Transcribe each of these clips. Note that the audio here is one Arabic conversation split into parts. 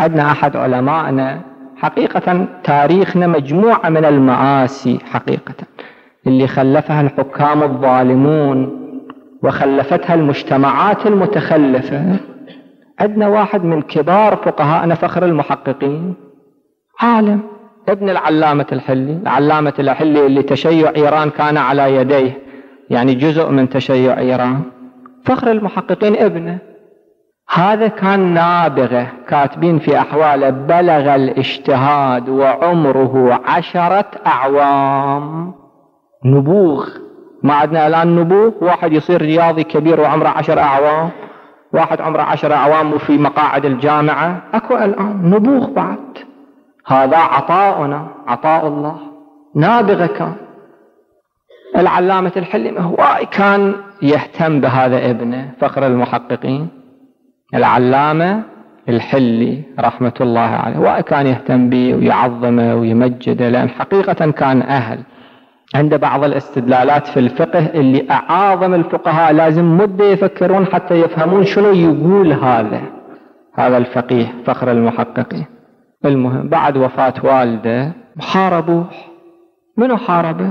عندنا أحد علمائنا حقيقة تاريخنا مجموعة من المآسي حقيقة اللي خلفها الحكام الظالمون وخلفتها المجتمعات المتخلفة. عندنا واحد من كبار فقهاءنا فخر المحققين، عالم، ابن العلامة الحلي. العلامة الحلي اللي تشيع إيران كان على يديه، يعني جزء من تشيع إيران. فخر المحققين ابنه، هذا كان نابغة، كاتبين في أحواله بلغ الاجتهاد وعمره 10 أعوام. نبوغ، ما عندنا الآن نبوغ، واحد يصير رياضي كبير وعمره 10 أعوام، واحد عمره 10 أعوام وفي مقاعد الجامعة، أكو الآن نبوغ بعد. هذا عطاؤنا، عطاء الله. نابغة كان العلامة الحلي، هو كان يهتم بهذا ابنه فخر المحققين العلامة الحلي رحمة الله عليه، وكان يهتم به ويعظمه ويمجده، لأن حقيقة كان أهل. عند بعض الاستدلالات في الفقه اللي أعاظم الفقهاء لازم مدة يفكرون حتى يفهمون شنو يقول هذا الفقيه فخر المحققين. المهم بعد وفاة والده حاربوه. منو حاربه؟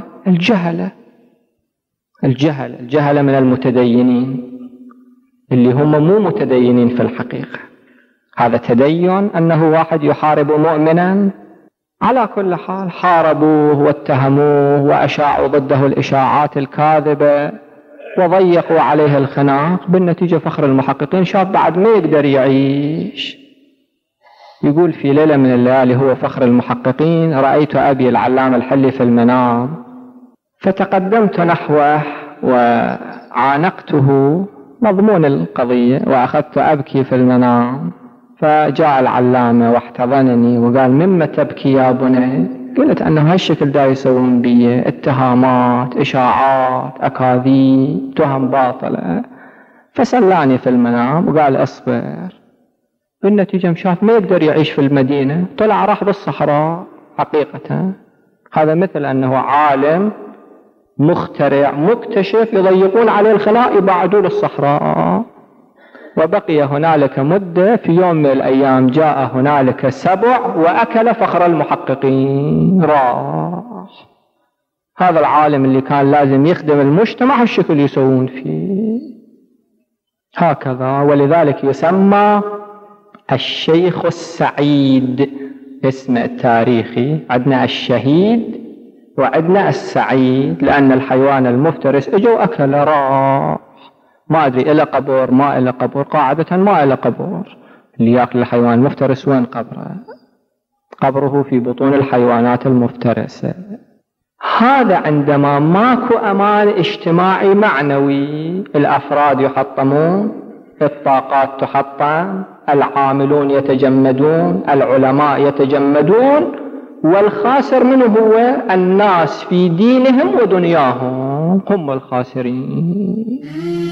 الجهلة من المتدينين اللي هم مو متدينين في الحقيقة. هذا تدين أنه واحد يحارب مؤمنا. على كل حال حاربوه واتهموه وأشاعوا ضده الإشاعات الكاذبة وضيقوا عليه الخناق. بالنتيجة فخر المحققين شاب بعد ما يقدر يعيش. يقول في ليلة من الليالي هو فخر المحققين: رأيت أبي العلامة الحلي في المنام، فتقدمت نحوه وعانقته مضمون القضية، وأخذت أبكي في المنام، فجاء العلامة واحتضنني وقال: مما تبكي يا بني؟ قلت أنه هالشكل دا يسوون بي اتهامات، إشاعات، أكاذيب، تهم باطلة. فسلاني في المنام وقال: اصبر. بالنتيجة مشاف ما يقدر يعيش في المدينة، طلع راح بالصحراء. حقيقة هذا مثل أنه عالم مخترع مكتشف يضيقون عليه الخلاء يبعدوا للصحراء. وبقي هنالك مدة، في يوم من الأيام جاء هنالك سبع وأكل فخر المحققين، راح. هذا العالم اللي كان لازم يخدم المجتمع هالشكل يسوون فيه هكذا. ولذلك يسمى الشيخ السعيد، اسم التاريخي. عندنا الشهيد وعندنا السعيد، لأن الحيوان المفترس اجوا أكل راح. ما أدري إلى قبر ما إلى قبر، قاعدة ما إلى قبر. اللي يأكل الحيوان المفترس وين قبره؟ قبره في بطون الحيوانات المفترسة. هذا عندما ماكو أمان اجتماعي معنوي، الأفراد يحطمون، الطاقات تحطم، العاملون يتجمدون، العلماء يتجمدون، والخاسر منه هو الناس في دينهم ودنياهم، هم الخاسرين.